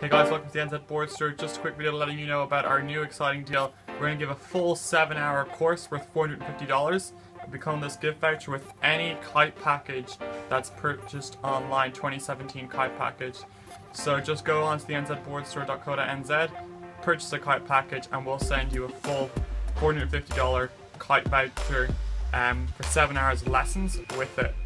Hey guys, welcome to the NZ Board Store. Just a quick video letting you know about our new exciting deal. We're going to give a full 7-hour course worth $450. You'll be calling this gift voucher with any kite package that's purchased online, 2017 kite package. So just go on to the nzboardstore.co.nz, purchase a kite package, and we'll send you a full $450 kite voucher for 7 hours of lessons with it.